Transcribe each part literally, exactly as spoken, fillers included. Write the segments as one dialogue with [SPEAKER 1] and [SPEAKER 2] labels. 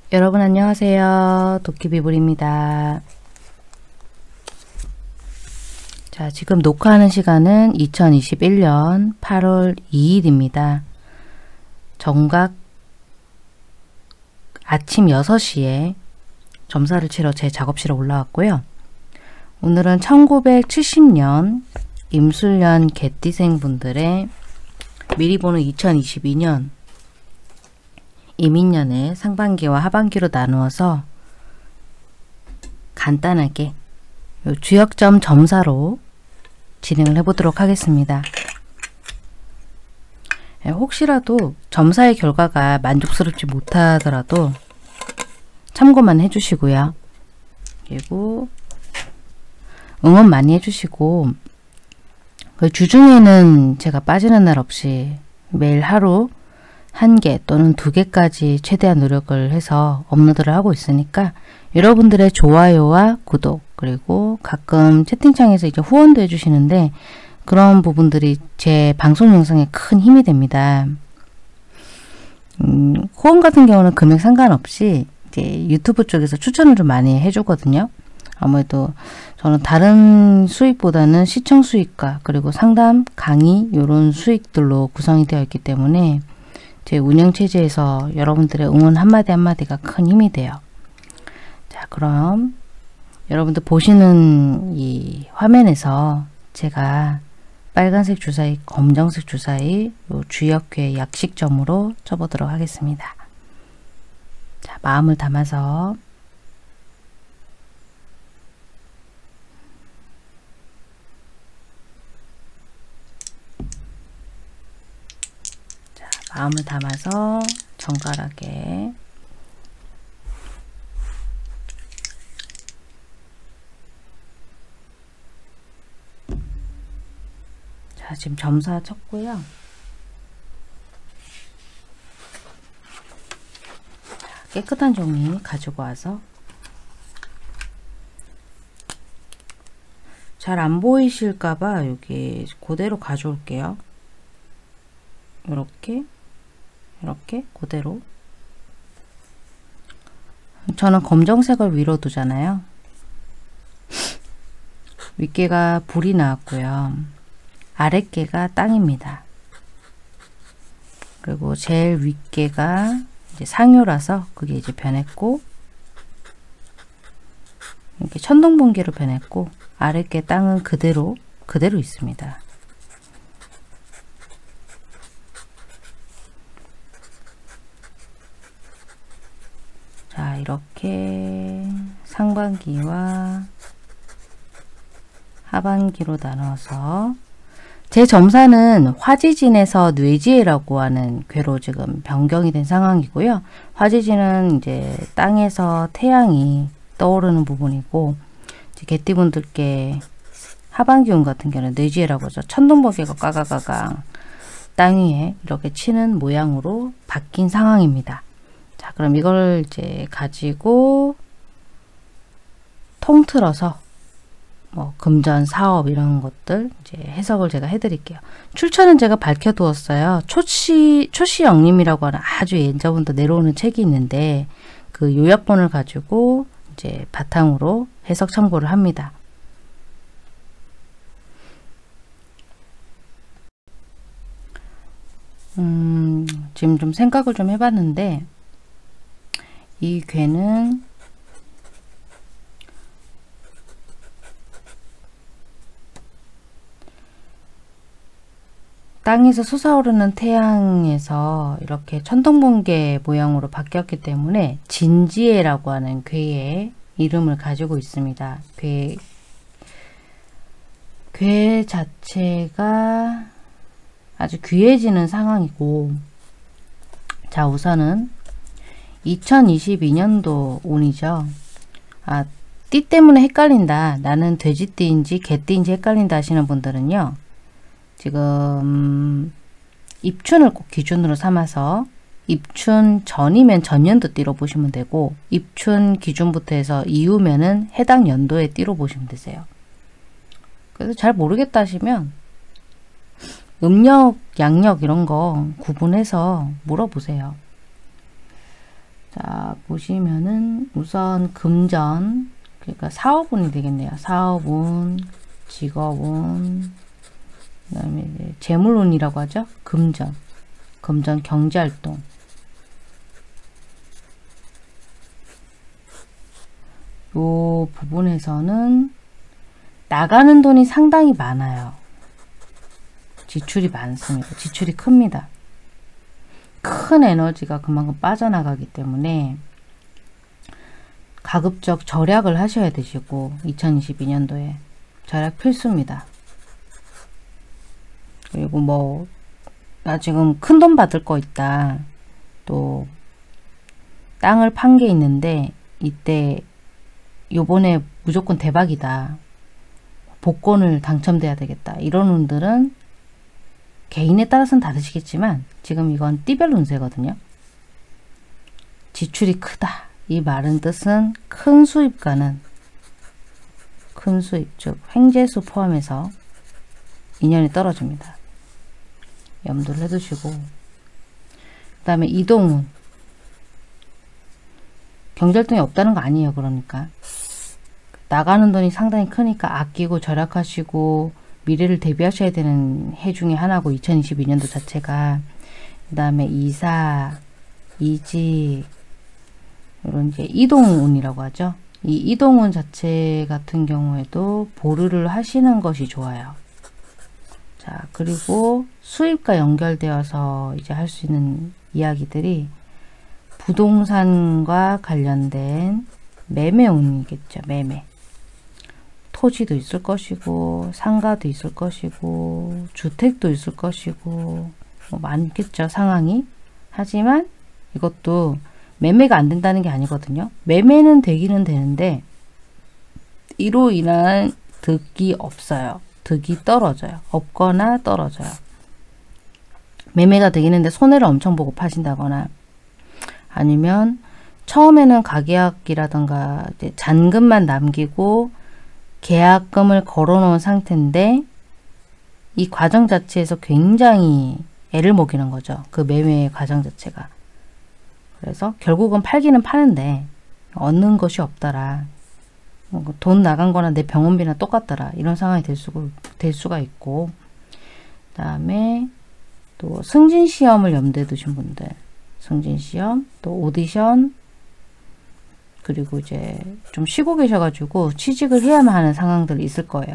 [SPEAKER 1] 여러분 안녕하세요. 도끼비불입니다. 자, 지금 녹화하는 시간은 이천이십일 년 팔월 이일입니다. 정각 아침 여섯 시에 점사를 치러 제 작업실에 올라왔고요. 오늘은 천구백칠십 년 임술년 개띠생 분들의 미리 보는 이천이십이 년 이민년의 상반기와 하반기로 나누어서 간단하게 요 주역점 점사로 진행을 해보도록 하겠습니다. 혹시라도 점사의 결과가 만족스럽지 못하더라도 참고만 해주시고요. 그리고 응원 많이 해주시고 그 주중에는 제가 빠지는 날 없이 매일 하루 한 개 또는 두 개까지 최대한 노력을 해서 업로드를 하고 있으니까 여러분들의 좋아요와 구독 그리고 가끔 채팅창에서 이제 후원도 해주시는데 그런 부분들이 제 방송 영상에 큰 힘이 됩니다. 음, 후원 같은 경우는 금액 상관없이 이제 유튜브 쪽에서 추천을 좀 많이 해주거든요. 아무래도 저는 다른 수익보다는 시청 수익과 그리고 상담, 강의 이런 수익들로 구성이 되어 있기 때문에 제 운영체제에서 여러분들의 응원 한마디 한마디가 큰 힘이 돼요. 자, 그럼 여러분들 보시는 이 화면에서 제가 빨간색 주사위, 검정색 주사위 요 주역괴 약식점으로 쳐보도록 하겠습니다. 자, 마음을 담아서 마음을 담아서 정갈하게 자, 지금 점사 쳤고요. 자, 깨끗한 종이 가지고 와서 잘 안 보이실까봐 여기 그대로 가져올게요. 이렇게 이렇게 그대로 저는 검정색을 위로 두잖아요. 윗개가 불이 나왔고요. 아랫개가 땅입니다. 그리고 제일 윗개가 이제 상효라서 그게 이제 변했고 이렇게 천둥번개로 변했고 아랫개 땅은 그대로 그대로 있습니다. 자, 이렇게 상반기와 하반기로 나눠서 제 점사는 화지진에서 뇌지혜라고 하는 괴로 지금 변경이 된 상황이고요. 화지진은 이제 땅에서 태양이 떠오르는 부분이고 이제 개띠분들께 하반기 운 같은 경우는 뇌지혜라고 하죠. 천둥번개가 까가가강 땅 위에 이렇게 치는 모양으로 바뀐 상황입니다. 자, 그럼 이걸 이제 가지고 통틀어서 뭐 금전, 사업 이런 것들 이제 해석을 제가 해드릴게요. 출처는 제가 밝혀두었어요. 초시 초시영림이라고 하는 아주 예전부터 내려오는 책이 있는데 그 요약본을 가지고 이제 바탕으로 해석 참고를 합니다. 음, 지금 좀 생각을 좀 해봤는데. 이 괴는 땅에서 솟아오르는 태양에서 이렇게 천둥번개 모양으로 바뀌었기 때문에 진지혜라고 하는 괴의 이름을 가지고 있습니다. 괴, 괴 자체가 아주 귀해지는 상황이고 자, 우선은 이천이십이 년도 운이죠. 아, 띠 때문에 헷갈린다. 나는 돼지띠인지 개띠인지 헷갈린다 하시는 분들은요. 지금 입춘을 꼭 기준으로 삼아서 입춘 전이면 전년도 띠로 보시면 되고 입춘 기준부터 해서 이후면은 해당 연도의 띠로 보시면 되세요. 그래서 잘 모르겠다 하시면 음력, 양력 이런 거 구분해서 물어보세요. 자, 보시면은 우선 금전, 그러니까 사업운이 되겠네요. 사업운, 직업운, 그 다음에 이제 재물운이라고 하죠. 금전, 금전 경제활동. 요 부분에서는 나가는 돈이 상당히 많아요. 지출이 많습니다. 지출이 큽니다. 큰 에너지가 그만큼 빠져나가기 때문에 가급적 절약을 하셔야 되시고, 이천이십이 년도에 절약 필수입니다. 그리고 뭐 나 지금 큰 돈 받을 거 있다, 또 땅을 판 게 있는데 이때 요번에 무조건 대박이다, 복권을 당첨돼야 되겠다, 이런 운들은 개인에 따라서는 다르시겠지만 지금 이건 띠별 운세거든요. 지출이 크다, 이 말은 뜻은 큰 수입과는, 큰 수입, 즉 횡재수 포함해서 인연이 떨어집니다. 염두를 해두시고, 그 다음에 이동운, 경제활동이 없다는 거 아니에요. 그러니까 나가는 돈이 상당히 크니까 아끼고 절약하시고 미래를 대비하셔야 되는 해 중에 하나고, 이천이십이 년도 자체가. 그 다음에 이사, 이직, 이런 이제 이동운이라고 하죠. 이 이동운 자체 같은 경우에도 보류를 하시는 것이 좋아요. 자, 그리고 수입과 연결되어서 이제 할 수 있는 이야기들이 부동산과 관련된 매매운이겠죠. 매매. 토지도 있을 것이고, 상가도 있을 것이고, 주택도 있을 것이고, 뭐 많겠죠, 상황이. 하지만 이것도 매매가 안 된다는 게 아니거든요. 매매는 되기는 되는데 이로 인한 득이 없어요. 득이 떨어져요. 없거나 떨어져요. 매매가 되기는데 손해를 엄청 보고 파신다거나, 아니면 처음에는 가계약이라던가 이제 잔금만 남기고 계약금을 걸어 놓은 상태인데 이 과정 자체에서 굉장히 애를 먹이는 거죠. 그 매매의 과정 자체가. 그래서 결국은 팔기는 파는데 얻는 것이 없더라. 돈 나간 거나 내 병원비나 똑같더라. 이런 상황이 될, 수, 될 수가 있고, 그 다음에 또 승진시험을 염두에 두신 분들, 승진시험, 또 오디션, 그리고 이제 좀 쉬고 계셔가지고 취직을 해야만 하는 상황들이 있을 거예요.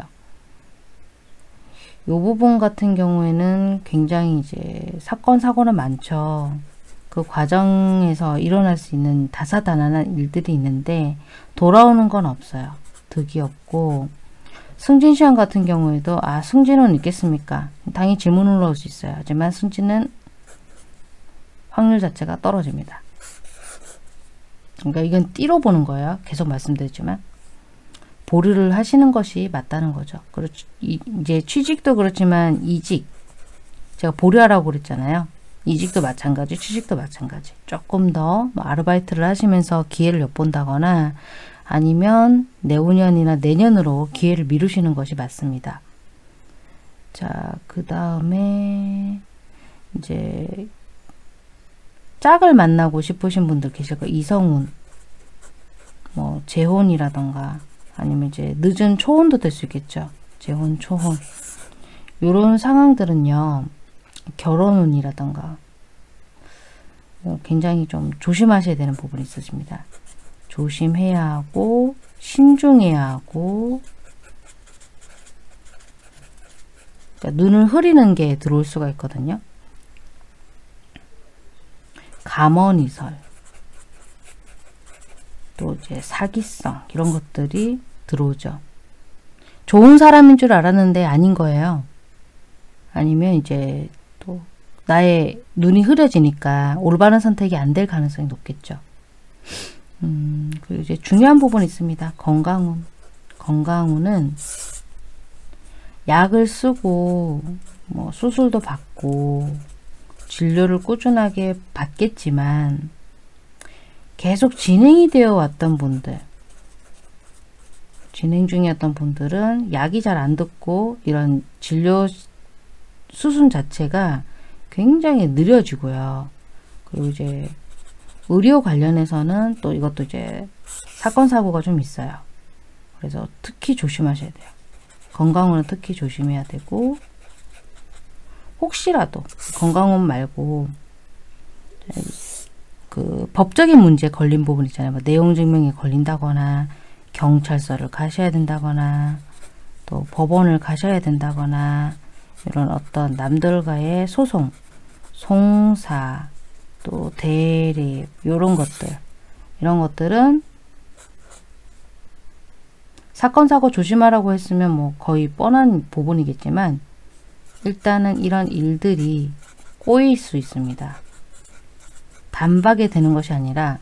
[SPEAKER 1] 이 부분 같은 경우에는 굉장히 이제 사건, 사고는 많죠. 그 과정에서 일어날 수 있는 다사다난한 일들이 있는데 돌아오는 건 없어요. 득이 없고, 승진시험 같은 경우에도 아 승진은 있겠습니까? 당연히 질문을 올라올 수 있어요. 하지만 승진은 확률 자체가 떨어집니다. 그러니까 이건 띠로 보는 거예요. 계속 말씀드렸지만 보류를 하시는 것이 맞다는 거죠. 그렇죠. 이제 취직도 그렇지만 이직, 제가 보류하라고 그랬잖아요. 이직도 마찬가지, 취직도 마찬가지. 조금 더 뭐 아르바이트를 하시면서 기회를 엿본다거나 아니면 내후년이나 내년으로 기회를 미루시는 것이 맞습니다. 자, 그 다음에 이제 짝을 만나고 싶으신 분들 계실 거예요. 이성운, 뭐 재혼이라던가 아니면 이제 늦은 초혼도 될 수 있겠죠. 재혼, 초혼. 요런 상황들은요, 결혼운이라던가 굉장히 좀 조심하셔야 되는 부분이 있어집니다. 조심해야 하고 신중해야 하고, 그러니까 눈을 흐리는 게 들어올 수가 있거든요. 감언이설, 또 이제 사기성, 이런 것들이 들어오죠. 좋은 사람인 줄 알았는데 아닌 거예요. 아니면 이제 또 나의 눈이 흐려지니까 올바른 선택이 안 될 가능성이 높겠죠. 음, 그리고 이제 중요한 부분이 있습니다. 건강운. 건강운은 약을 쓰고 뭐 수술도 받고 진료를 꾸준하게 받겠지만 계속 진행이 되어 왔던 분들, 진행 중이었던 분들은 약이 잘 안 듣고 이런 진료 수순 자체가 굉장히 느려지고요. 그리고 이제 의료 관련해서는 또 이것도 이제 사건 사고가 좀 있어요. 그래서 특히 조심하셔야 돼요. 건강운은 특히 조심해야 되고, 혹시라도 건강운 말고 그 법적인 문제에 걸린 부분 있잖아요. 뭐 내용 증명이 걸린다거나, 경찰서를 가셔야 된다거나, 또 법원을 가셔야 된다거나, 이런 어떤 남들과의 소송, 송사, 또 대립, 이런 것들, 이런 것들은 사건 사고 조심하라고 했으면 뭐 거의 뻔한 부분이겠지만, 일단은 이런 일들이 꼬일 수 있습니다. 단박에 되는 것이 아니라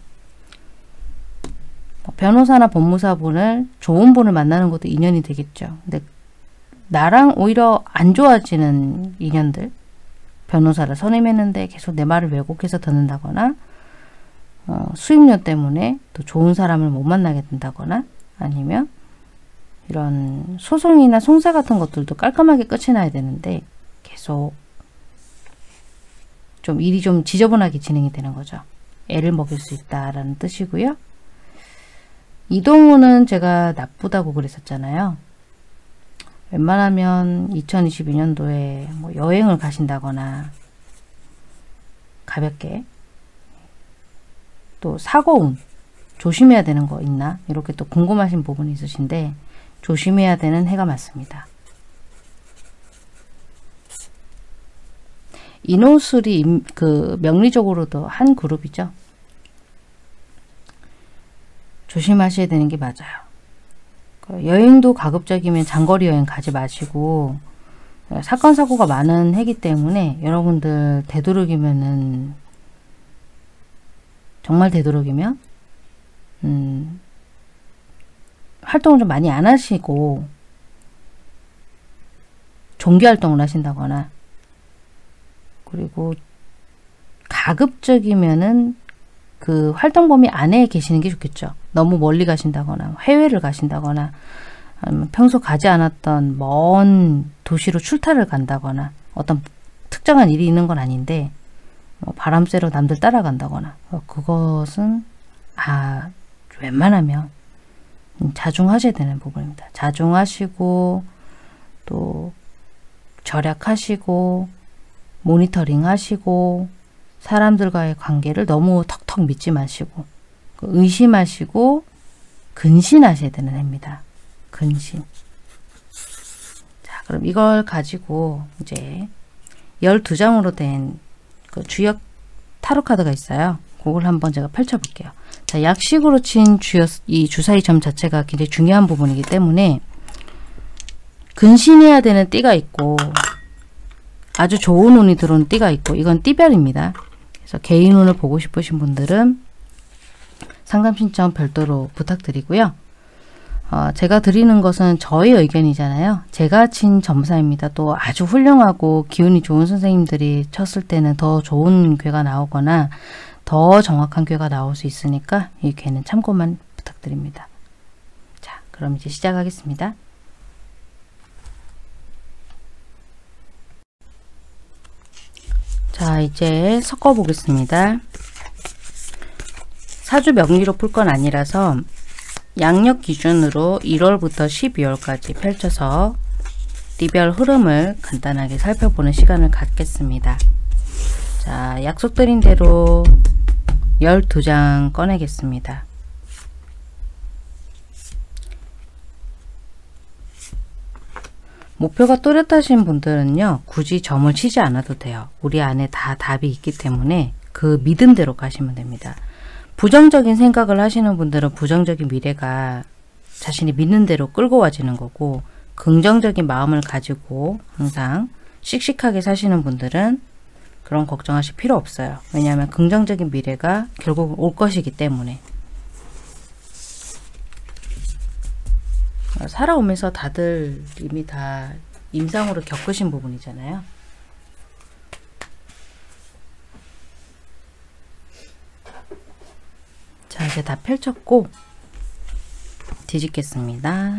[SPEAKER 1] 변호사나 법무사분을 좋은 분을 만나는 것도 인연이 되겠죠. 근데 나랑 오히려 안 좋아지는 인연들, 변호사를 선임했는데 계속 내 말을 왜곡해서 듣는다거나, 어, 수입료 때문에 또 좋은 사람을 못 만나게 된다거나, 아니면 이런 소송이나 송사 같은 것들도 깔끔하게 끝이 나야 되는데 계속 좀 일이 좀 지저분하게 진행이 되는 거죠. 애를 먹일 수 있다라는 뜻이고요. 이동우는 제가 나쁘다고 그랬었잖아요. 웬만하면 이천이십이 년도에 뭐 여행을 가신다거나, 가볍게, 또 사고운 조심해야 되는 거 있나? 이렇게 또 궁금하신 부분이 있으신데 조심해야 되는 해가 맞습니다. 인호술이 그 명리적으로도 한 그룹이죠. 조심하셔야 되는 게 맞아요. 여행도 가급적이면 장거리 여행 가지 마시고, 사건 사고가 많은 해기 때문에 여러분들 되도록이면은, 정말 되도록이면 음, 활동을 좀 많이 안 하시고 종교활동을 하신다거나, 그리고 가급적이면은 그 활동 범위 안에 계시는 게 좋겠죠. 너무 멀리 가신다거나, 해외를 가신다거나, 아니면 평소 가지 않았던 먼 도시로 출타를 간다거나, 어떤 특정한 일이 있는 건 아닌데 뭐 바람 쐬러 남들 따라간다거나, 그것은 아 웬만하면 자중하셔야 되는 부분입니다. 자중하시고, 또 절약하시고, 모니터링 하시고, 사람들과의 관계를 너무 턱턱 믿지 마시고, 의심하시고, 근신하셔야 되는 해입니다. 근신. 자, 그럼 이걸 가지고 이제 열두 장으로 된 그 주역 타로 카드가 있어요. 그걸 한번 제가 펼쳐볼게요. 자, 약식으로 친 주역, 이 주사위 점 자체가 굉장히 중요한 부분이기 때문에 근신해야 되는 띠가 있고, 아주 좋은 운이 들어온 띠가 있고, 이건 띠별입니다. 그래서 개인 운을 보고 싶으신 분들은 상담 신청 별도로 부탁드리고요. 어, 제가 드리는 것은 저의 의견이잖아요. 제가 친 점사입니다. 또 아주 훌륭하고 기운이 좋은 선생님들이 쳤을 때는 더 좋은 괴가 나오거나 더 정확한 괴가 나올 수 있으니까 이 괴는 참고만 부탁드립니다. 자, 그럼 이제 시작하겠습니다. 자, 이제 섞어 보겠습니다. 사주 명리로 풀 건 아니라서 양력 기준으로 일월부터 십이월까지 펼쳐서 띠별 흐름을 간단하게 살펴보는 시간을 갖겠습니다. 자, 약속드린 대로 열두 장 꺼내겠습니다. 목표가 또렷하신 분들은요, 굳이 점을 치지 않아도 돼요. 우리 안에 다 답이 있기 때문에 그 믿음대로 가시면 됩니다. 부정적인 생각을 하시는 분들은 부정적인 미래가 자신이 믿는 대로 끌고 와지는 거고, 긍정적인 마음을 가지고 항상 씩씩하게 사시는 분들은 그런 걱정하실 필요 없어요. 왜냐하면 긍정적인 미래가 결국 올 것이기 때문에. 살아오면서 다들 이미 다 임상으로 겪으신 부분이잖아요. 자, 이제 다 펼쳤고 뒤집겠습니다.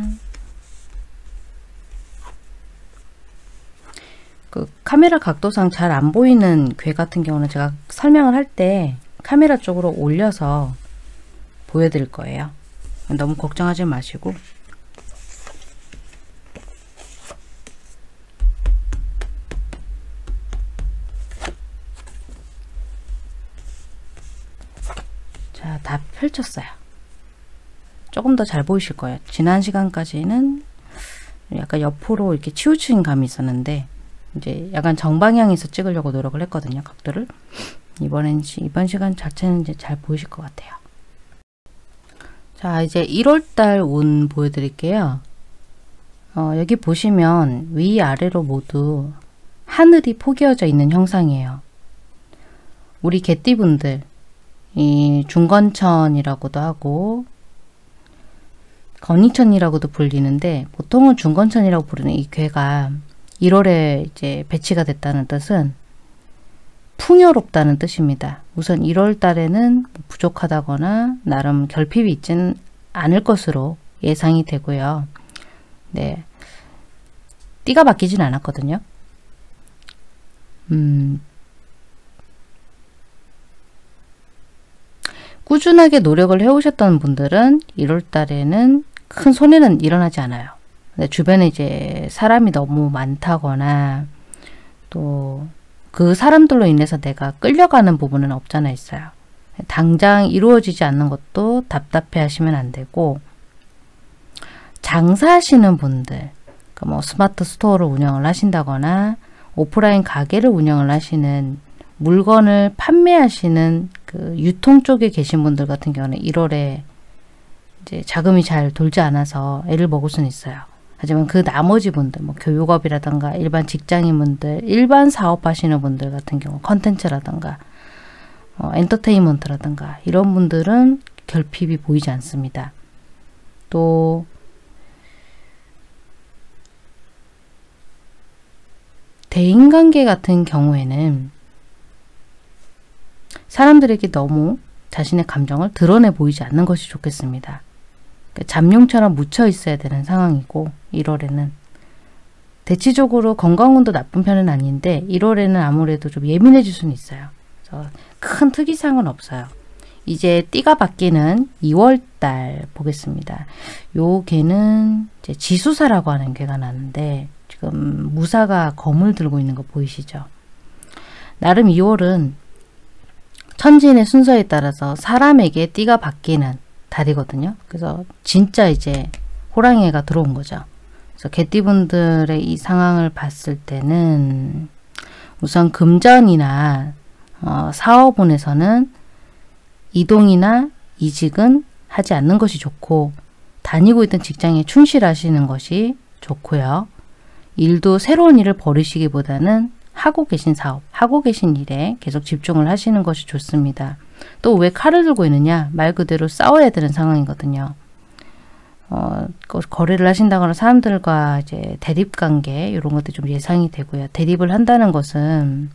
[SPEAKER 1] 그 카메라 각도상 잘 안 보이는 괴 같은 경우는 제가 설명을 할 때 카메라 쪽으로 올려서 보여드릴 거예요. 너무 걱정하지 마시고. 자, 다 펼쳤어요. 조금 더 잘 보이실 거예요. 지난 시간까지는 약간 옆으로 이렇게 치우친 감이 있었는데 이제 약간 정방향에서 찍으려고 노력을 했거든요. 각도를. 이번엔 이번 시간 자체는 이제 잘 보이실 것 같아요. 자, 이제 일월달 운 보여드릴게요. 어, 여기 보시면 위아래로 모두 하늘이 포개어져 있는 형상이에요. 우리 개띠분들, 이 중건천이라고도 하고 건이천이라고도 불리는데, 보통은 중건천이라고 부르는 이 괴가 일월에 이제 배치가 됐다는 뜻은 풍요롭다는 뜻입니다. 우선 일월 달에는 부족하다거나 나름 결핍이 있지는 않을 것으로 예상이 되고요. 네, 띠가 바뀌진 않았거든요. 음, 꾸준하게 노력을 해오셨던 분들은 일월 달에는 큰 손해는 일어나지 않아요. 근데 주변에 이제 사람이 너무 많다거나 또 그 사람들로 인해서 내가 끌려가는 부분은 없잖아 있어요. 당장 이루어지지 않는 것도 답답해 하시면 안 되고, 장사하시는 분들, 그 뭐 스마트 스토어를 운영을 하신다거나 오프라인 가게를 운영을 하시는, 물건을 판매하시는 그 유통 쪽에 계신 분들 같은 경우는 일월에 이제 자금이 잘 돌지 않아서 애를 먹을 수는 있어요. 하지만 그 나머지 분들, 뭐 교육업이라든가 일반 직장인분들, 일반 사업하시는 분들 같은 경우, 컨텐츠라든가 어, 엔터테인먼트라든가 이런 분들은 결핍이 보이지 않습니다. 또 대인관계 같은 경우에는 사람들에게 너무 자신의 감정을 드러내 보이지 않는 것이 좋겠습니다. 잠룡처럼 묻혀 있어야 되는 상황이고, 일월에는 대체적으로 건강운도 나쁜 편은 아닌데 일월에는 아무래도 좀 예민해질 수는 있어요. 그래서 큰 특이사항은 없어요. 이제 띠가 바뀌는 이월달 보겠습니다. 요 개는 이제 지수사라고 하는 개가 나는데, 지금 무사가 검을 들고 있는 거 보이시죠? 나름 이월은 천진의 순서에 따라서 사람에게 띠가 바뀌는 달이거든요. 그래서 진짜 이제 호랑이가 들어온 거죠. 그래서 개띠분들의 이 상황을 봤을 때는 우선 금전이나 어, 사업운에서는 이동이나 이직은 하지 않는 것이 좋고, 다니고 있던 직장에 충실하시는 것이 좋고요. 일도 새로운 일을 벌이시기보다는 하고 계신 사업, 하고 계신 일에 계속 집중을 하시는 것이 좋습니다. 또 왜 칼을 들고 있느냐? 말 그대로 싸워야 되는 상황이거든요. 어, 거래를 하신다거나 사람들과 이제 대립관계 이런 것도 좀 예상이 되고요. 대립을 한다는 것은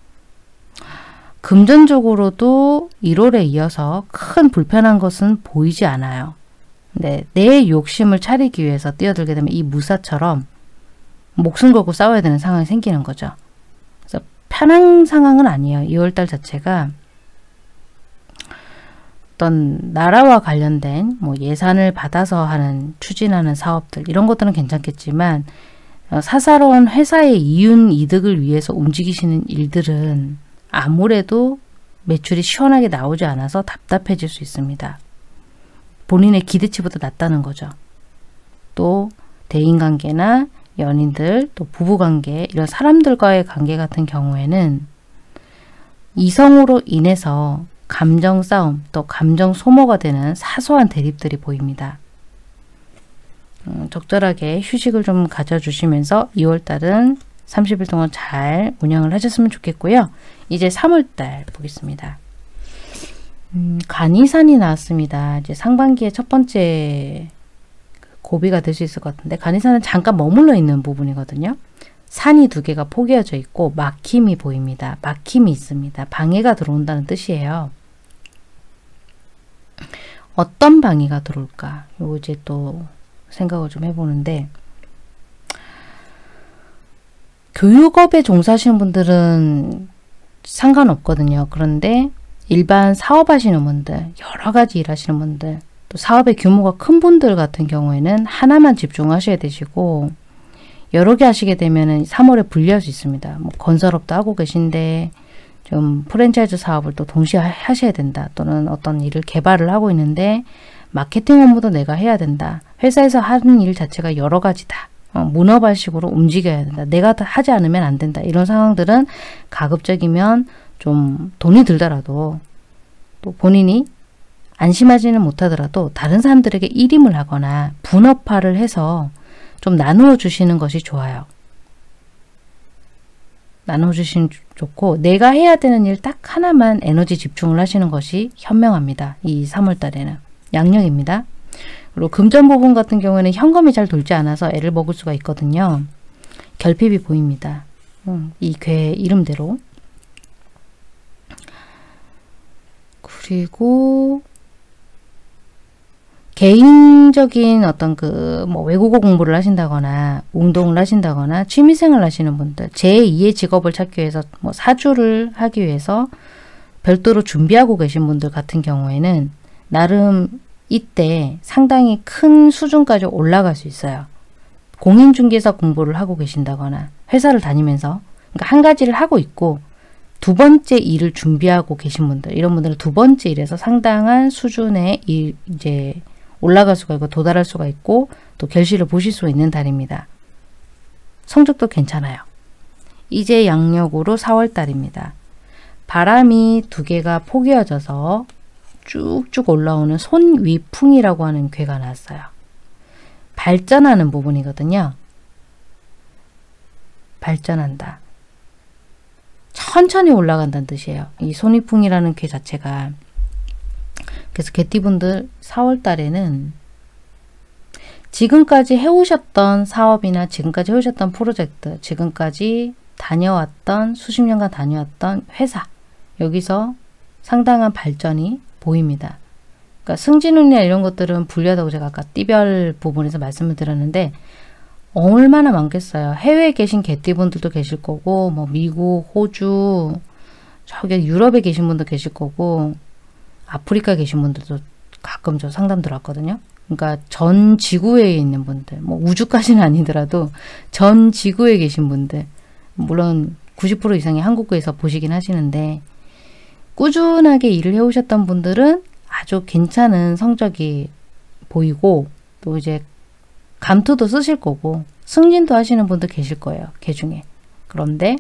[SPEAKER 1] 금전적으로도 일월에 이어서 큰 불편한 것은 보이지 않아요. 근데 내 욕심을 차리기 위해서 뛰어들게 되면 이 무사처럼 목숨 걸고 싸워야 되는 상황이 생기는 거죠. 그래서 편한 상황은 아니에요. 이월달 자체가 어떤 나라와 관련된 뭐 예산을 받아서 하는 추진하는 사업들 이런 것들은 괜찮겠지만, 사사로운 회사의 이윤 이득을 위해서 움직이시는 일들은 아무래도 매출이 시원하게 나오지 않아서 답답해질 수 있습니다. 본인의 기대치보다 낮다는 거죠. 또 대인관계나 연인들, 또 부부관계, 이런 사람들과의 관계 같은 경우에는 이성으로 인해서 감정 싸움, 또 감정 소모가 되는 사소한 대립들이 보입니다. 음, 적절하게 휴식을 좀 가져주시면서 이월달은 삼십 일 동안 잘 운영을 하셨으면 좋겠고요. 이제 삼월달 보겠습니다. 음, 간이산이 나왔습니다. 이제 상반기의 첫 번째 고비가 될 수 있을 것 같은데, 간이산은 잠깐 머물러 있는 부분이거든요. 산이 두 개가 포개어져 있고 막힘이 보입니다. 막힘이 있습니다. 방해가 들어온다는 뜻이에요. 어떤 방해가 들어올까? 요 이제 또 생각을 좀 해보는데, 교육업에 종사하시는 분들은 상관없거든요. 그런데 일반 사업하시는 분들, 여러 가지 일하시는 분들, 또 사업의 규모가 큰 분들 같은 경우에는 하나만 집중하셔야 되시고, 여러 개 하시게 되면 삼월에 불리할 수 있습니다. 뭐 건설업도 하고 계신데 좀 프랜차이즈 사업을 또 동시에 하셔야 된다. 또는 어떤 일을 개발을 하고 있는데 마케팅 업무도 내가 해야 된다. 회사에서 하는 일 자체가 여러 가지다. 어, 문어발식으로 움직여야 된다. 내가 하지 않으면 안 된다. 이런 상황들은 가급적이면 좀 돈이 들더라도 또 본인이 안심하지는 못하더라도 다른 사람들에게 일임을 하거나 분업화를 해서 좀 나누어 주시는 것이 좋아요. 나누어 주시면 좋고, 내가 해야 되는 일 딱 하나만 에너지 집중을 하시는 것이 현명합니다. 이 삼월 달에는. 양력입니다. 그리고 금전 부분 같은 경우에는 현금이 잘 돌지 않아서 애를 먹을 수가 있거든요. 결핍이 보입니다. 음, 이 괴 이름대로. 그리고 개인적인 어떤 그 뭐 외국어 공부를 하신다거나 운동을 하신다거나 취미생활 하시는 분들, 제이의 직업을 찾기 위해서 뭐 사주를 하기 위해서 별도로 준비하고 계신 분들 같은 경우에는 나름 이때 상당히 큰 수준까지 올라갈 수 있어요. 공인중개사 공부를 하고 계신다거나 회사를 다니면서, 그러니까 한 가지를 하고 있고 두 번째 일을 준비하고 계신 분들, 이런 분들은 두 번째 일에서 상당한 수준의 일, 이제 올라갈 수가 있고 도달할 수가 있고 또 결실을 보실 수 있는 달입니다. 성적도 괜찮아요. 이제 양력으로 사월 달입니다. 바람이 두 개가 포개어져서 쭉쭉 올라오는 손위풍이라고 하는 괴가 나왔어요. 발전하는 부분이거든요. 발전한다. 천천히 올라간다는 뜻이에요. 이 손위풍이라는 괴 자체가. 그래서 개띠분들 사월 달에는 지금까지 해오셨던 사업이나 지금까지 해오셨던 프로젝트, 지금까지 다녀왔던 수십 년간 다녀왔던 회사, 여기서 상당한 발전이 보입니다. 그러니까 승진운이나 이런 것들은 불리하다고 제가 아까 띠별 부분에서 말씀을 드렸는데 얼마나 많겠어요. 해외에 계신 개띠분들도 계실 거고, 뭐 미국, 호주, 저기 유럽에 계신 분도 계실 거고, 아프리카에 계신 분들도 가끔 저 상담 들어왔거든요. 그러니까 전 지구에 있는 분들, 뭐 우주까지는 아니더라도 전 지구에 계신 분들, 물론 구십 퍼센트 이상이 한국에서 보시긴 하시는데 꾸준하게 일을 해오셨던 분들은 아주 괜찮은 성적이 보이고, 또 이제 감투도 쓰실 거고 승진도 하시는 분들 계실 거예요. 개 중에. 그런데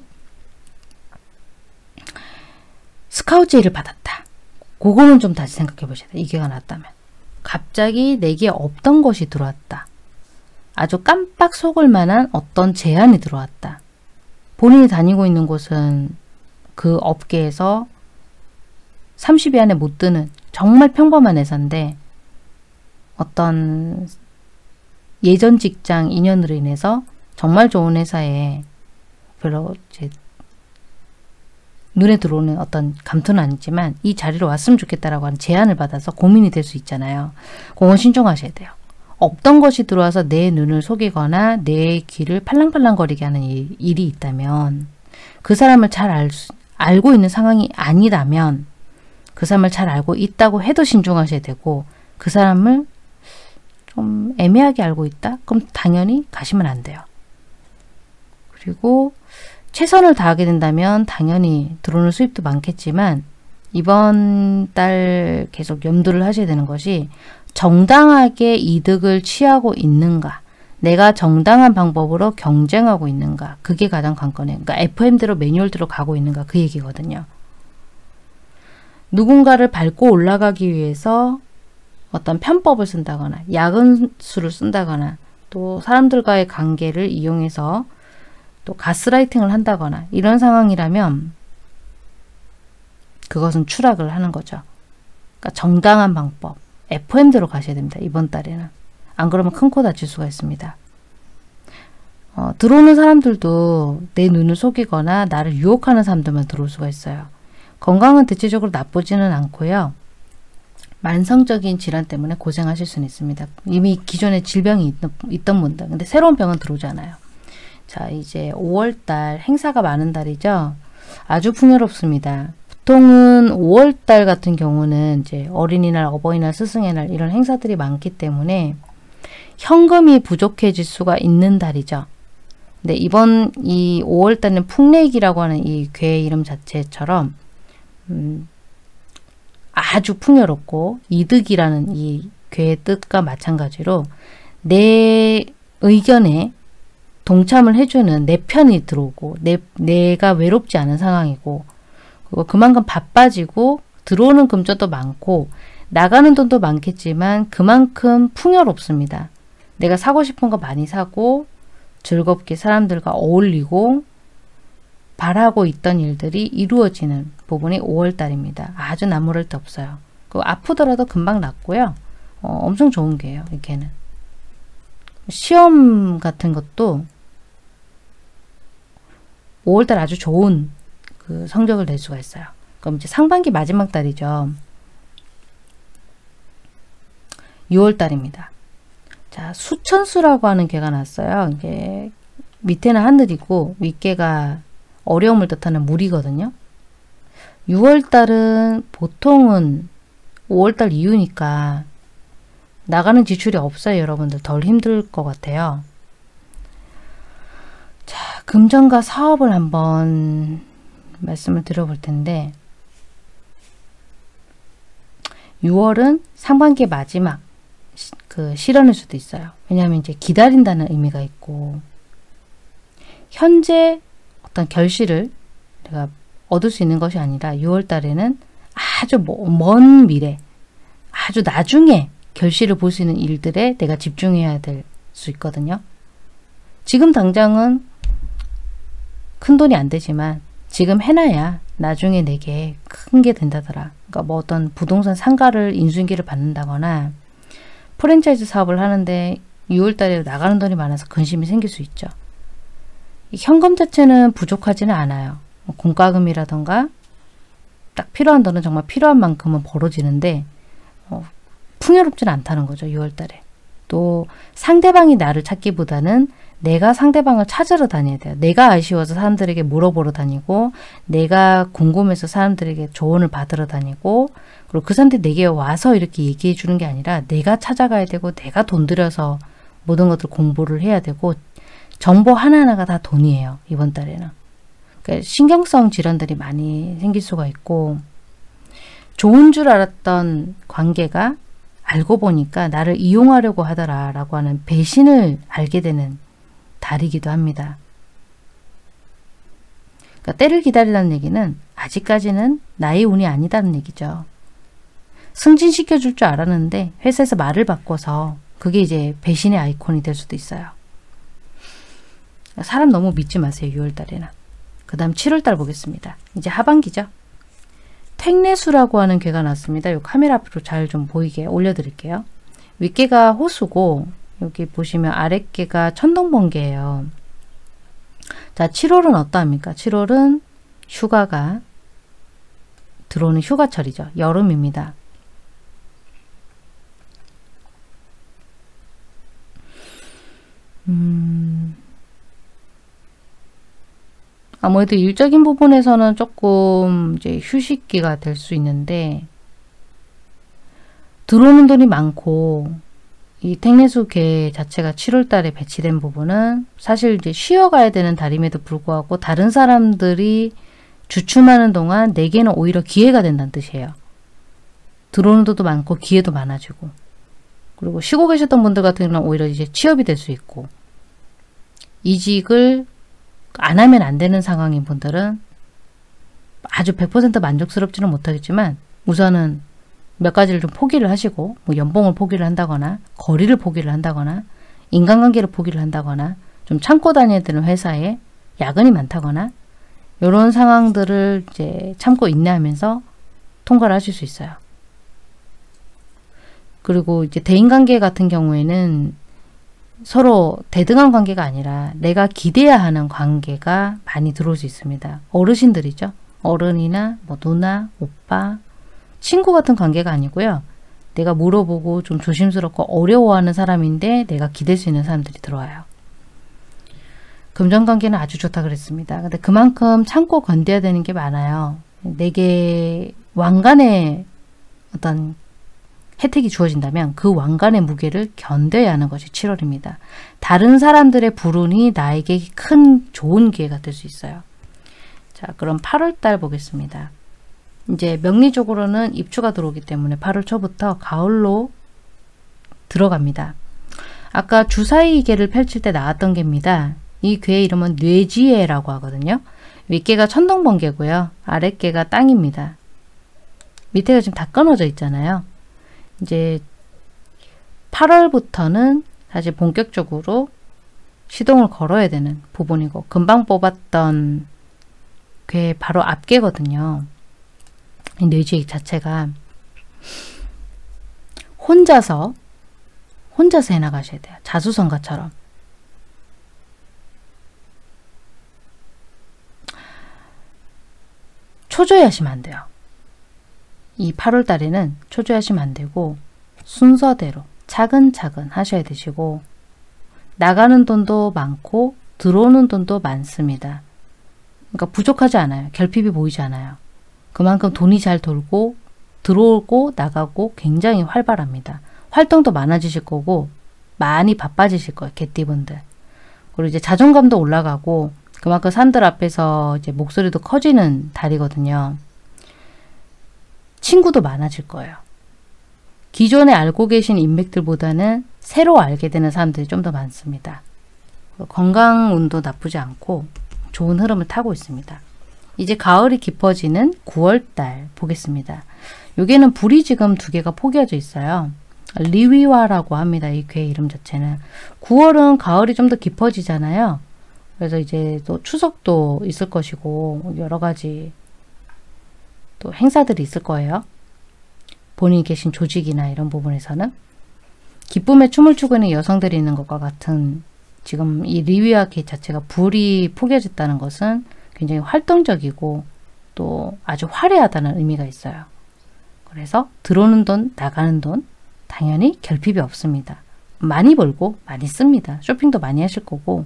[SPEAKER 1] 스카우트 제의를 받았다. 그거는 좀 다시 생각해 보셔야 돼요. 이 개가 났다면. 갑자기 내게 없던 것이 들어왔다. 아주 깜빡 속을 만한 어떤 제안이 들어왔다. 본인이 다니고 있는 곳은 그 업계에서 삼십 위 안에 못 드는 정말 평범한 회사인데 어떤 예전 직장 인연으로 인해서 정말 좋은 회사에 별로 이제 눈에 들어오는 어떤 감투는 아니지만 이 자리로 왔으면 좋겠다라고 하는 제안을 받아서 고민이 될 수 있잖아요. 그건 신중하셔야 돼요. 없던 것이 들어와서 내 눈을 속이거나 내 귀를 팔랑팔랑거리게 하는 일, 일이 있다면, 그 사람을 잘 알 수, 알고 있는 상황이 아니라면, 그 사람을 잘 알고 있다고 해도 신중하셔야 되고, 그 사람을 좀 애매하게 알고 있다? 그럼 당연히 가시면 안 돼요. 그리고 최선을 다하게 된다면 당연히 들어오는 수입도 많겠지만 이번 달 계속 염두를 하셔야 되는 것이 정당하게 이득을 취하고 있는가, 내가 정당한 방법으로 경쟁하고 있는가, 그게 가장 관건이에요. 그러니까 에프엠대로 매뉴얼대로 가고 있는가, 그 얘기거든요. 누군가를 밟고 올라가기 위해서 어떤 편법을 쓴다거나 야근수를 쓴다거나 또 사람들과의 관계를 이용해서 또 가스라이팅을 한다거나 이런 상황이라면 그것은 추락을 하는 거죠. 그러니까 정당한 방법, 에프엠대로 가셔야 됩니다. 이번 달에는. 안 그러면 큰 코 다칠 수가 있습니다. 어, 들어오는 사람들도 내 눈을 속이거나 나를 유혹하는 사람들만 들어올 수가 있어요. 건강은 대체적으로 나쁘지는 않고요. 만성적인 질환 때문에 고생하실 수는 있습니다. 이미 기존에 질병이 있, 있던 분들. 근데 새로운 병은 들어오지 않아요. 자, 이제 오월 달 행사가 많은 달이죠. 아주 풍요롭습니다. 보통은 오월달 같은 경우는 이제 어린이날, 어버이날, 스승의 날 이런 행사들이 많기 때문에 현금이 부족해질 수가 있는 달이죠. 근데 이번 이 오월달은 풍래기라고 하는 이 괴 이름 자체처럼 음, 아주 풍요롭고 이득이라는 이 괴의 뜻과 마찬가지로 내 의견에 동참을 해주는 내 편이 들어오고 내, 내가 외롭지 않은 상황이고 그리고 그만큼 바빠지고 들어오는 금전도 많고 나가는 돈도 많겠지만 그만큼 풍요롭습니다. 내가 사고 싶은 거 많이 사고 즐겁게 사람들과 어울리고 바라고 있던 일들이 이루어지는 부분이 오월달입니다. 아주 나무랄 데 없어요. 그 아프더라도 금방 낫고요. 어, 엄청 좋은 게예요. 이 개는. 시험 같은 것도 오월달 아주 좋은 그 성적을 낼 수가 있어요. 그럼 이제 상반기 마지막 달이죠. 유월달입니다. 자, 수천수라고 하는 개가 났어요. 이게 밑에는 하늘이고 윗개가 어려움을 뜻하는 물이거든요. 유월달은 보통은 오월달 이후니까 나가는 지출이 없어요. 여러분들 덜 힘들 것 같아요. 자, 금전과 사업을 한번 말씀을 드려볼 텐데 유월은 상반기의 마지막 시, 그 실현일 수도 있어요. 왜냐하면 이제 기다린다는 의미가 있고 현재 어떤 결실을 내가 얻을 수 있는 것이 아니라 유월 달에는 아주 먼 미래, 아주 나중에 결실을 볼 수 있는 일들에 내가 집중해야 될 수 있거든요. 지금 당장은 큰 돈이 안 되지만 지금 해놔야 나중에 내게 큰 게 된다더라. 그러니까 뭐 어떤 부동산 상가를 인수인계를 받는다거나 프랜차이즈 사업을 하는데 유월 달에 나가는 돈이 많아서 근심이 생길 수 있죠. 현금 자체는 부족하지는 않아요. 공과금이라던가 딱 필요한 돈은 정말 필요한 만큼은 벌어지는데 어, 풍요롭지는 않다는 거죠. 유월 달에. 또 상대방이 나를 찾기보다는 내가 상대방을 찾으러 다녀야 돼요. 내가 아쉬워서 사람들에게 물어보러 다니고 내가 궁금해서 사람들에게 조언을 받으러 다니고 그리고 그 사람들이 내게 와서 이렇게 얘기해 주는 게 아니라 내가 찾아가야 되고 내가 돈 들여서 모든 것들 공부를 해야 되고 정보 하나하나가 다 돈이에요. 이번 달에는. 그러니까 신경성 질환들이 많이 생길 수가 있고 좋은 줄 알았던 관계가 알고 보니까 나를 이용하려고 하더라 라고 하는 배신을 알게 되는 달이기도 합니다. 그러니까 때를 기다리라는 얘기는 아직까지는 나의 운이 아니다는 얘기죠. 승진시켜 줄 줄 알았는데 회사에서 말을 바꿔서 그게 이제 배신의 아이콘이 될 수도 있어요. 사람 너무 믿지 마세요. 유월 달에는. 그 다음 칠월 달 보겠습니다. 이제 하반기죠. 택내수라고 하는 괴가 났습니다. 이 카메라 앞으로 잘 좀 보이게 올려드릴게요. 윗개가 호수고 여기 보시면 아랫개가 천둥번개예요. 자, 칠월은 어떠합니까? 칠월은 휴가가 들어오는 휴가철이죠. 여름입니다. 음... 아무래도 일적인 부분에서는 조금 이제 휴식기가 될 수 있는데 들어오는 돈이 많고 이 택내수 개 자체가 칠월 달에 배치된 부분은 사실 이제 쉬어가야 되는 달임에도 불구하고 다른 사람들이 주춤하는 동안 내게는 오히려 기회가 된다는 뜻이에요. 들어오는 돈도 많고 기회도 많아지고 그리고 쉬고 계셨던 분들 같은 경우는 오히려 이제 취업이 될 수 있고 이직을 안 하면 안 되는 상황인 분들은 아주 백 퍼센트 만족스럽지는 못하겠지만 우선은 몇 가지를 좀 포기를 하시고 뭐 연봉을 포기를 한다거나 거리를 포기를 한다거나 인간관계를 포기를 한다거나 좀 참고 다녀야 되는 회사에 야근이 많다거나 이런 상황들을 이제 참고 인내하면서 통과를 하실 수 있어요. 그리고 이제 대인관계 같은 경우에는 서로 대등한 관계가 아니라 내가 기대야 하는 관계가 많이 들어올 수 있습니다. 어르신들이죠. 어른이나 뭐 누나, 오빠, 친구 같은 관계가 아니고요. 내가 물어보고 좀 조심스럽고 어려워하는 사람인데 내가 기댈 수 있는 사람들이 들어와요. 금전관계는 아주 좋다 그랬습니다. 근데 그만큼 참고 견뎌야 되는 게 많아요. 내게 왕관의 어떤 혜택이 주어진다면 그 왕관의 무게를 견뎌야 하는 것이 칠월입니다. 다른 사람들의 불운이 나에게 큰 좋은 기회가 될 수 있어요. 자, 그럼 팔월달 보겠습니다. 이제 명리적으로는 입추가 들어오기 때문에 팔월 초부터 가을로 들어갑니다. 아까 주사위 개를 펼칠 때 나왔던 개입니다. 이 괴의 이름은 뇌지혜라고 하거든요. 윗개가 천둥번개고요. 아랫개가 땅입니다. 밑에가 지금 다 끊어져 있잖아요. 이제 팔월부터는 사실 본격적으로 시동을 걸어야 되는 부분이고 금방 뽑았던 괴 바로 앞개거든요. 이 뇌지혜 자체가 혼자서 혼자서 해나가셔야 돼요. 자수성가처럼. 초조해하시면 안 돼요. 이 팔월 달에는 초조해하시면 안 되고 순서대로 차근차근 하셔야 되시고 나가는 돈도 많고 들어오는 돈도 많습니다. 그러니까 부족하지 않아요. 결핍이 보이지 않아요. 그만큼 돈이 잘 돌고 들어오고 나가고 굉장히 활발합니다. 활동도 많아지실 거고 많이 바빠지실 거예요. 개띠분들. 그리고 이제 자존감도 올라가고 그만큼 사람들 앞에서 이제 목소리도 커지는 달이거든요. 친구도 많아질 거예요. 기존에 알고 계신 인맥들보다는 새로 알게 되는 사람들이 좀 더 많습니다. 건강 운도 나쁘지 않고 좋은 흐름을 타고 있습니다. 이제 가을이 깊어지는 구월 달 보겠습니다. 여기에는 불이 지금 두 개가 포개져 있어요. 리위화라고 합니다. 이 괴 이름 자체는. 구월은 가을이 좀 더 깊어지잖아요. 그래서 이제 또 추석도 있을 것이고 여러 가지 또 행사들이 있을 거예요. 본인이 계신 조직이나 이런 부분에서는 기쁨의 춤을 추고 있는 여성들이 있는 것과 같은 지금 이 리위화 개 자체가 불이 포개졌다는 것은 굉장히 활동적이고 또 아주 화려하다는 의미가 있어요. 그래서 들어오는 돈, 나가는 돈 당연히 결핍이 없습니다. 많이 벌고 많이 씁니다. 쇼핑도 많이 하실 거고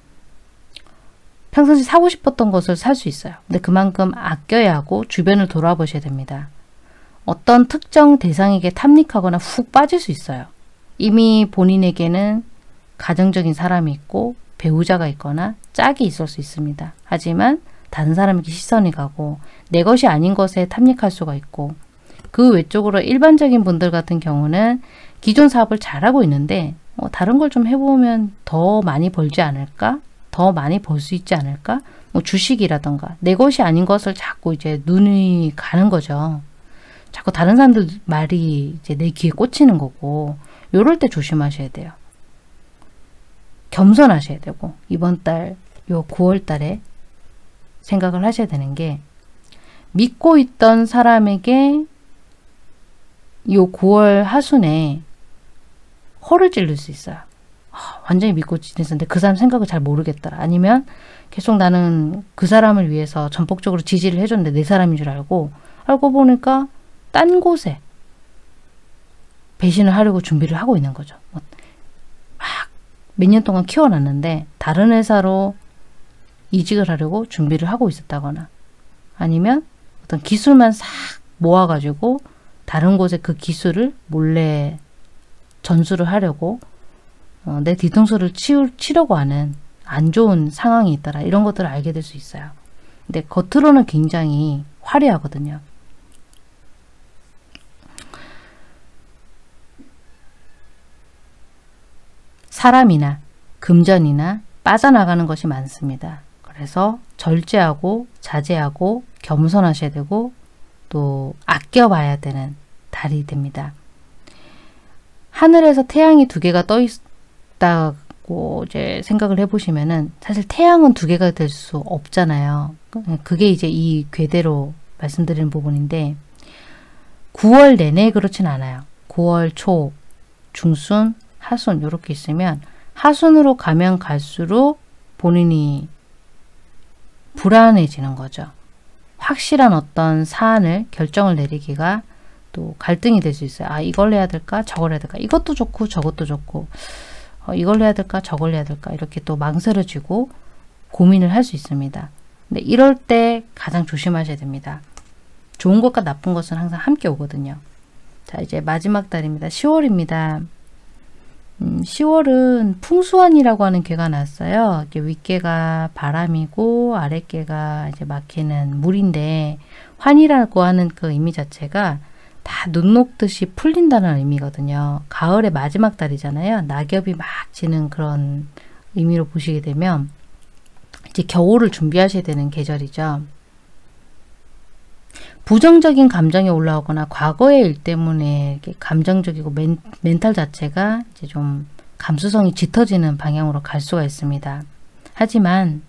[SPEAKER 1] 평상시 사고 싶었던 것을 살 수 있어요. 근데 그만큼 아껴야 하고 주변을 돌아보셔야 됩니다. 어떤 특정 대상에게 탐닉하거나 훅 빠질 수 있어요. 이미 본인에게는 가정적인 사람이 있고 배우자가 있거나 짝이 있을 수 있습니다. 하지만 다른 사람에게 시선이 가고 내 것이 아닌 것에 탐닉할 수가 있고 그 외적으로 일반적인 분들 같은 경우는 기존 사업을 잘하고 있는데 어, 다른 걸 좀 해보면 더 많이 벌지 않을까? 더 많이 벌 수 있지 않을까? 뭐 주식이라던가 내 것이 아닌 것을 자꾸 이제 눈이 가는 거죠. 자꾸 다른 사람들 말이 이제 내 귀에 꽂히는 거고 요럴 때 조심하셔야 돼요. 겸손하셔야 되고 이번 달 요 구월 달에 생각을 하셔야 되는 게 믿고 있던 사람에게 요 구월 하순에 허를 찔릴 수 있어요. 아, 완전히 믿고 지냈었는데 그 사람 생각을 잘 모르겠더라. 아니면 계속 나는 그 사람을 위해서 전폭적으로 지지를 해줬는데 내 사람인 줄 알고 알고 보니까 딴 곳에 배신을 하려고 준비를 하고 있는 거죠. 막 몇 년 동안 키워놨는데 다른 회사로 이직을 하려고 준비를 하고 있었다거나 아니면 어떤 기술만 싹 모아가지고 다른 곳에 그 기술을 몰래 전수를 하려고 어, 내 뒤통수를 치우, 치려고 하는 안 좋은 상황이 있더라. 이런 것들을 알게 될 수 있어요. 근데 겉으로는 굉장히 화려하거든요. 사람이나 금전이나 빠져나가는 것이 많습니다. 그래서 절제하고 자제하고 겸손하셔야 되고 또 아껴봐야 되는 달이 됩니다. 하늘에서 태양이 두 개가 떠 있다고 이제 생각을 해보시면은 사실 태양은 두 개가 될 수 없잖아요. 그게 이제 이 궤대로 말씀드리는 부분인데 구월 내내 그렇진 않아요. 구월 초, 중순, 하순 이렇게 있으면 하순으로 가면 갈수록 본인이 불안해지는 거죠. 확실한 어떤 사안을 결정을 내리기가 또 갈등이 될 수 있어요. 아 이걸 해야 될까 저걸 해야 될까 이것도 좋고 저것도 좋고 어, 이걸 해야 될까 저걸 해야 될까 이렇게 또 망설여지고 고민을 할 수 있습니다. 근데 이럴 때 가장 조심하셔야 됩니다. 좋은 것과 나쁜 것은 항상 함께 오거든요. 자, 이제 마지막 달입니다. 시월입니다. 음, 시월은 풍수환이라고 하는 괴가 났어요. 이게 윗괴가 바람이고 아랫괴가 이제 막히는 물인데, 환이라고 하는 그 의미 자체가 다 눈 녹듯이 풀린다는 의미거든요. 가을의 마지막 달이잖아요. 낙엽이 막 지는 그런 의미로 보시게 되면 이제 겨울을 준비하셔야 되는 계절이죠. 부정적인 감정이 올라오거나 과거의 일 때문에 이렇게 감정적이고 멘, 멘탈 자체가 이제 좀 감수성이 짙어지는 방향으로 갈 수가 있습니다. 하지만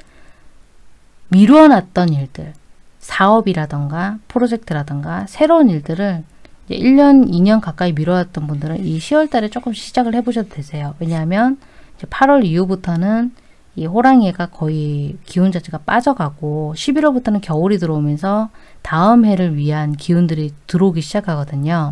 [SPEAKER 1] 미루어놨던 일들, 사업이라던가 프로젝트라던가 새로운 일들을 이제 일 년, 이 년 가까이 미뤄왔던 분들은 이 시월 달에 조금 시작을 해보셔도 되세요. 왜냐하면 이제 팔월 이후부터는 이 호랑이가 거의 기운 자체가 빠져가고 십일월부터는 겨울이 들어오면서 다음 해를 위한 기운들이 들어오기 시작하거든요.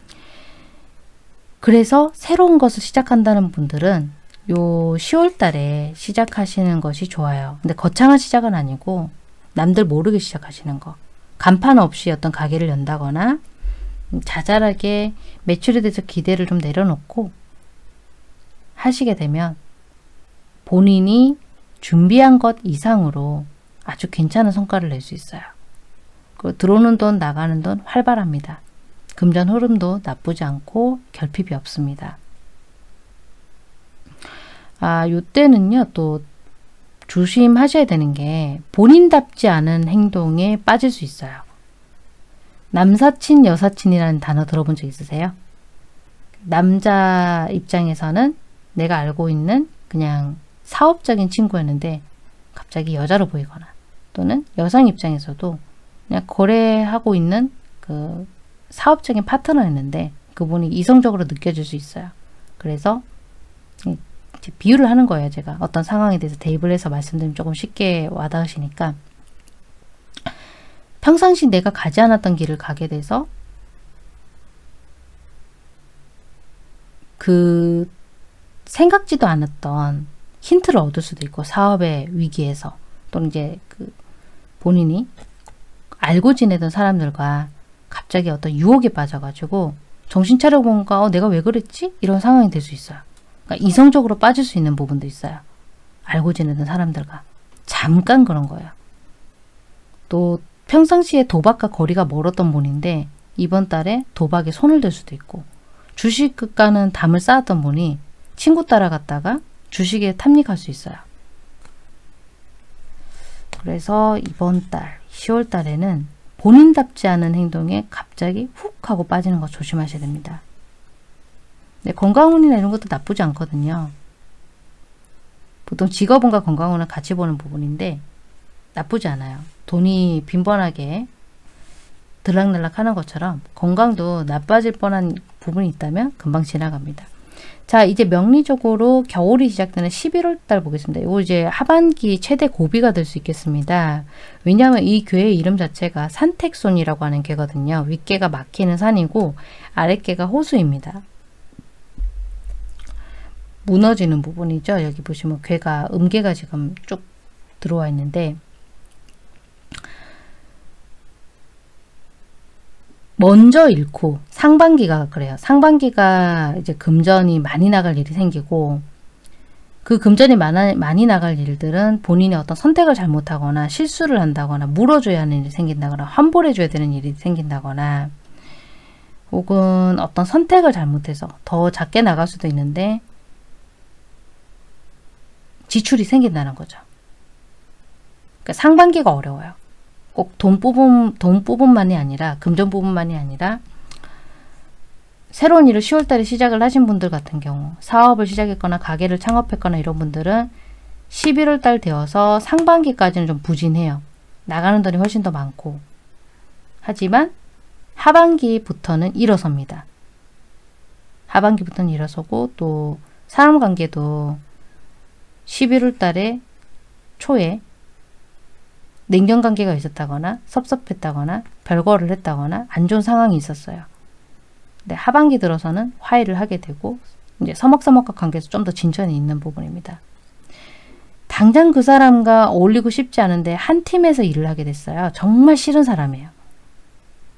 [SPEAKER 1] 그래서 새로운 것을 시작한다는 분들은 요 시월 달에 시작하시는 것이 좋아요. 근데 거창한 시작은 아니고 남들 모르게 시작하시는 거. 간판 없이 어떤 가게를 연다거나 자잘하게 매출에 대해서 기대를 좀 내려놓고 하시게 되면 본인이 준비한 것 이상으로 아주 괜찮은 성과를 낼 수 있어요. 그 들어오는 돈, 나가는 돈 활발합니다. 금전 흐름도 나쁘지 않고 결핍이 없습니다. 아, 요때는요, 또 조심하셔야 되는 게 본인답지 않은 행동에 빠질 수 있어요. 남사친, 여사친이라는 단어 들어본 적 있으세요? 남자 입장에서는 내가 알고 있는 그냥 사업적인 친구였는데 갑자기 여자로 보이거나, 또는 여성 입장에서도 그냥 거래하고 있는 그 사업적인 파트너였는데 그분이 이성적으로 느껴질 수 있어요. 그래서 비유를 하는 거예요. 제가 어떤 상황에 대해서 대입을 해서 말씀드리면 조금 쉽게 와닿으시니까, 평상시 내가 가지 않았던 길을 가게 돼서 그 생각지도 않았던 힌트를 얻을 수도 있고, 사업의 위기에서, 또는 이제 그 본인이 알고 지내던 사람들과 갑자기 어떤 유혹에 빠져가지고 정신 차려보니까 어, 내가 왜 그랬지? 이런 상황이 될 수 있어요. 그러니까 이성적으로 빠질 수 있는 부분도 있어요. 알고 지내던 사람들과 잠깐 그런 거예요. 또 평상시에 도박과 거리가 멀었던 분인데 이번 달에 도박에 손을 댈 수도 있고, 주식과는 담을 쌓았던 분이 친구 따라갔다가 주식에 탐닉할 수 있어요. 그래서 이번 달 시월 달에는 본인답지 않은 행동에 갑자기 훅 하고 빠지는 거 조심하셔야 됩니다. 네, 건강운이나 이런 것도 나쁘지 않거든요. 보통 직업운과 건강운을 같이 보는 부분인데 나쁘지 않아요. 돈이 빈번하게 들락날락 하는 것처럼 건강도 나빠질 뻔한 부분이 있다면 금방 지나갑니다. 자, 이제 명리적으로 겨울이 시작되는 십일월 달 보겠습니다. 이거 이제 하반기 최대 고비가 될 수 있겠습니다. 왜냐하면 이 괴의 이름 자체가 산택손이라고 하는 괴거든요. 윗괴가 막히는 산이고 아랫괴가 호수입니다. 무너지는 부분이죠. 여기 보시면 괴가, 음괴가 지금 쭉 들어와 있는데, 먼저 잃고 상반기가 그래요. 상반기가 이제 금전이 많이 나갈 일이 생기고, 그 금전이 많아, 많이 나갈 일들은 본인이 어떤 선택을 잘못하거나 실수를 한다거나 물어줘야 하는 일이 생긴다거나 환불해줘야 되는 일이 생긴다거나, 혹은 어떤 선택을 잘못해서 더 작게 나갈 수도 있는데 지출이 생긴다는 거죠. 그러니까 상반기가 어려워요. 꼭 돈 부분, 돈 부분만이 아니라, 금전 부분만이 아니라, 새로운 일을 시월 달에 시작을 하신 분들 같은 경우, 사업을 시작했거나 가게를 창업했거나 이런 분들은 십일월 달 되어서 상반기까지는 좀 부진해요. 나가는 돈이 훨씬 더 많고. 하지만 하반기부터는 일어섭니다. 하반기부터는 일어서고, 또 사람 관계도 십일월 달에 초에 냉정관계가 있었다거나 섭섭했다거나 별거를 했다거나 안 좋은 상황이 있었어요. 근데 하반기 들어서는 화해를 하게 되고 이제 서먹서먹한 관계에서 좀 더 진전이 있는 부분입니다. 당장 그 사람과 어울리고 싶지 않은데 한 팀에서 일을 하게 됐어요. 정말 싫은 사람이에요.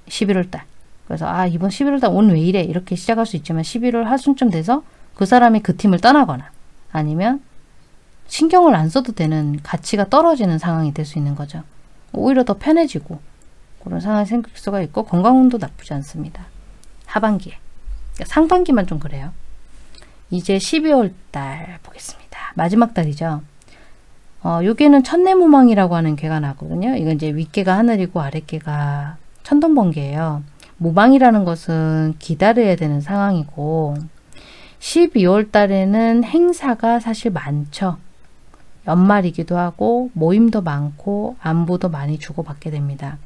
[SPEAKER 1] 십일월 달. 그래서 아 이번 십일월 달 오늘 왜 이래 이렇게 시작할 수 있지만 십일월 하순쯤 돼서 그 사람이 그 팀을 떠나거나 아니면 신경을 안 써도 되는 가치가 떨어지는 상황이 될 수 있는 거죠. 오히려 더 편해지고 그런 상황이 생길 수가 있고 건강운도 나쁘지 않습니다. 하반기에. 그러니까 상반기만 좀 그래요. 이제 십이월 달 보겠습니다. 마지막 달이죠. 어, 여기에는 천내무망이라고 하는 괴가 나거든요. 이건 이제 윗괴가 하늘이고 아랫괴가 천둥번개예요. 무망이라는 것은 기다려야 되는 상황이고 십이월 달에는 행사가 사실 많죠. 연말이기도 하고 모임도 많고 안부도 많이 주고받게 됩니다.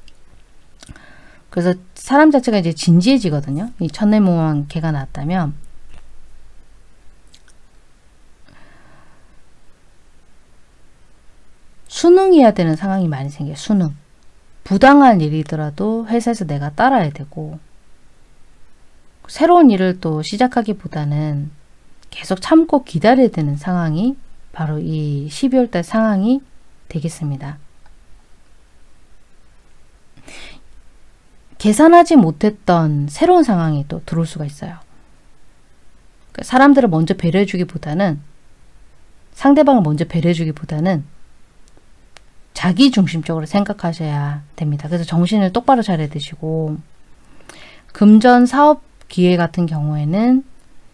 [SPEAKER 1] 그래서 사람 자체가 이제 진지해지거든요. 이 천내무망 괴가 나왔다면 순응해야 되는 상황이 많이 생겨요. 순응. 부당한 일이더라도 회사에서 내가 따라야 되고 새로운 일을 또 시작하기보다는 계속 참고 기다려야 되는 상황이 바로 이 십이월 달 상황이 되겠습니다. 계산하지 못했던 새로운 상황이 또 들어올 수가 있어요. 사람들을 먼저 배려해주기보다는 상대방을 먼저 배려해주기보다는 자기 중심적으로 생각하셔야 됩니다. 그래서 정신을 똑바로 차려야 되시고 금전 사업 기회 같은 경우에는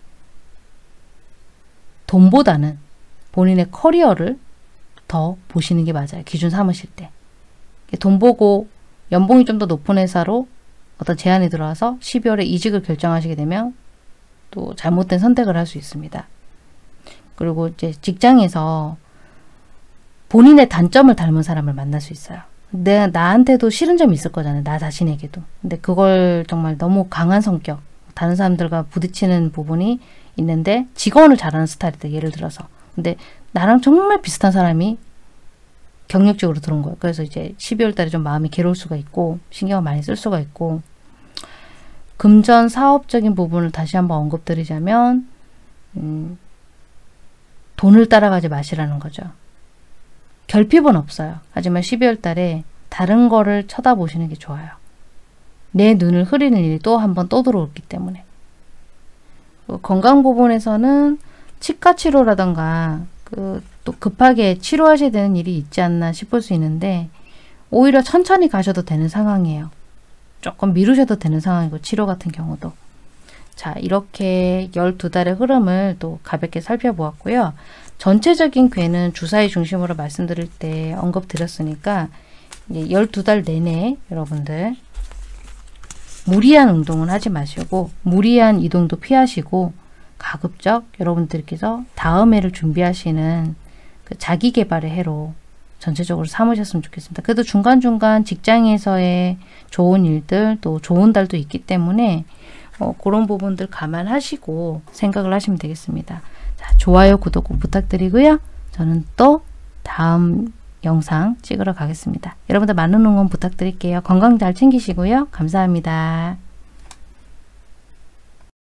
[SPEAKER 1] 돈보다는 본인의 커리어를 더 보시는 게 맞아요. 기준 삼으실 때. 돈 보고 연봉이 좀 더 높은 회사로 어떤 제안이 들어와서 십이월에 이직을 결정하시게 되면 또 잘못된 선택을 할 수 있습니다. 그리고 이제 직장에서 본인의 단점을 닮은 사람을 만날 수 있어요. 내, 나한테도 싫은 점이 있을 거잖아요. 나 자신에게도. 근데 그걸 정말 너무 강한 성격, 다른 사람들과 부딪히는 부분이 있는데 직원을 잘하는 스타일이다. 예를 들어서. 근데 나랑 정말 비슷한 사람이 경력직으로 들어온 거예요. 그래서 이제 십이월 달에 좀 마음이 괴로울 수가 있고 신경을 많이 쓸 수가 있고 금전 사업적인 부분을 다시 한번 언급드리자면 음, 돈을 따라가지 마시라는 거죠. 결핍은 없어요. 하지만 십이월 달에 다른 거를 쳐다보시는 게 좋아요. 내 눈을 흐리는 일이 또 한 번 또 들어오기 때문에. 건강 부분에서는 치과 치료라던가 그 또 급하게 치료하셔야 되는 일이 있지 않나 싶을 수 있는데 오히려 천천히 가셔도 되는 상황이에요. 조금 미루셔도 되는 상황이고 치료 같은 경우도. 자, 이렇게 열두 달의 흐름을 또 가볍게 살펴보았고요. 전체적인 괴는 주사위 중심으로 말씀드릴 때 언급드렸으니까 이제 열두 달 내내 여러분들 무리한 운동은 하지 마시고 무리한 이동도 피하시고 가급적 여러분들께서 다음 해를 준비하시는 그 자기 개발의 해로 전체적으로 삼으셨으면 좋겠습니다. 그래도 중간중간 직장에서의 좋은 일들 또 좋은 달도 있기 때문에 어, 그런 부분들 감안하시고 생각을 하시면 되겠습니다. 자, 좋아요, 구독 꼭 부탁드리고요. 저는 또 다음 영상 찍으러 가겠습니다. 여러분들 많은 응원 부탁드릴게요. 건강 잘 챙기시고요. 감사합니다.